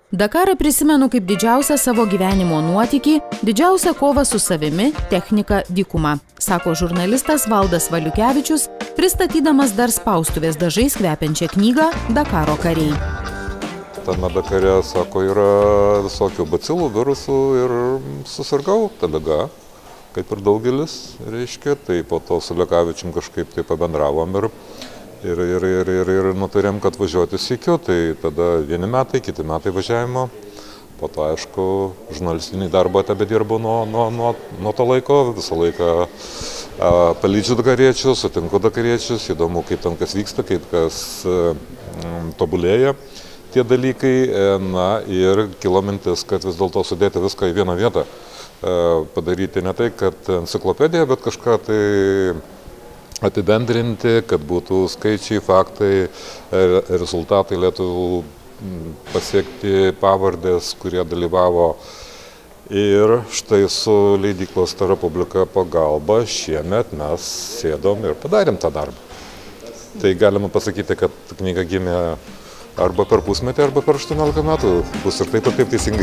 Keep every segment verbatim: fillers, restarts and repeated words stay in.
Dakarą prisimenu kaip didžiausią savo gyvenimo nuotykį, didžiausią kovą su savimi, technika, dykuma, sako žurnalistas Valdas Valiukevičius, pristatydamas dar spaustuvės dažais kvepiančią knygą Dakaro kariai. Tame Dakare, sako, yra visokių bacilų, virusų ir susirgau tą ligą, kaip ir daugelis, reiškia, tai po to su Lekavičium kažkaip tai pabendravom ir Ir, ir, ir, ir, ir nutarėm, kad važiuoti sykiu, tai tada vieni metai, kiti metai važiavimo. Po to, aišku, žurnalistinį darbą tebedirbu nuo, nuo, nuo, nuo to laiko. Visą laiką a, palydžiu dakariečius, sutinku dakariečius, įdomu, kaip ten kas vyksta, kaip kas a, tobulėja tie dalykai. Na ir kilo mintis, kad vis dėlto sudėti viską į vieną vietą. A, padaryti ne tai, kad enciklopedija, bet kažką tai apibendrinti, kad būtų skaičiai, faktai, rezultatai lietuvių pasiekti, pavardės, kurie dalyvavo. Ir štai su leidyklos Ta Republika pagalba šiemet mes sėdom ir padarėm tą darbą. Tai galima pasakyti, kad knyga gimė arba per pusmetį, arba per aštuoniolika metų. Bus ir taip, ir taip teisingai.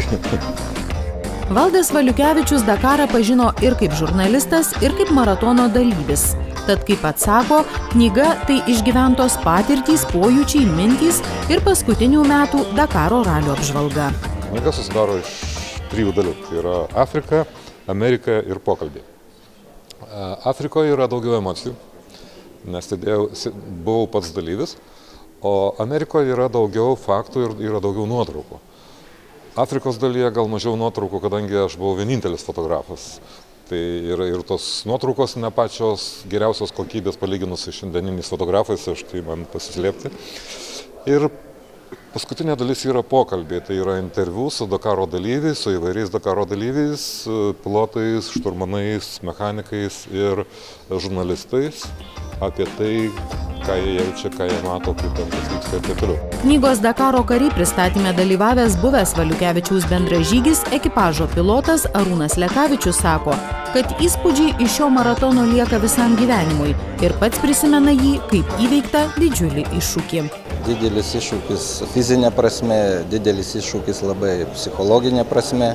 Valdas Valiukevičius Dakarą pažino ir kaip žurnalistas, ir kaip maratono dalyvis. Tad, kaip atsako, knyga tai išgyventos patirtys, pojūčiai, mintys ir paskutinių metų Dakaro ralio apžvalga. Knyga susidaro iš trijų dalių. Tai yra Afrika, Amerika ir pokalbiai. Afrikoje yra daugiau emocijų, nes buvau pats dalyvis, o Amerikoje yra daugiau faktų ir yra daugiau nuotraukų. Afrikos dalyje gal mažiau nuotraukų, kadangi aš buvau vienintelis fotografas. Tai yra ir tos nuotraukos ne pačios geriausios kokybės palyginus su šiandieniniais fotografais, aš tai man pasislėpti. Ir paskutinė dalis yra pokalbiai, tai yra interviu su Dakaro dalyviais, su įvairiais Dakaro dalyviais, pilotais, šturmanais, mechanikais ir žurnalistais apie tai, ką jie jaučia, ką jie mato, kaip ten kas vyksta ir taip toliau. Knygos Dakaro kariai pristatyme dalyvavęs buvęs Valiukevičiaus bendražygis, ekipažo pilotas Arūnas Lekavičius sako, kad įspūdžiai iš šio maratono lieka visam gyvenimui ir pats prisimena jį kaip įveiktą didžiulį iššūkį. Didelis iššūkis fizinė prasme, didelis iššūkis labai psichologinė prasme,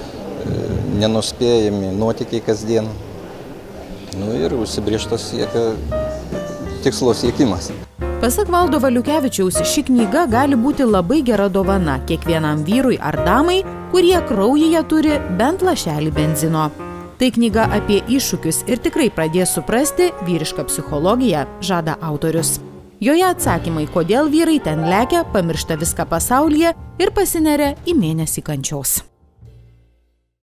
nenuspėjami nuotykiai kasdien. Nu ir užsibrėžtas siekia tikslo siekimas. Pasak Valdo Valiukevičiaus, ši knyga gali būti labai gera dovana kiekvienam vyrui ar damai, kurie kraujyje turi bent lašelį benzino. Tai knyga apie iššūkius ir tikrai pradės suprasti vyrišką psichologiją, žada autorius. Joje atsakymai, kodėl vyrai ten lekia, pamiršta viską pasaulyje ir pasineria į mėnesį kančios.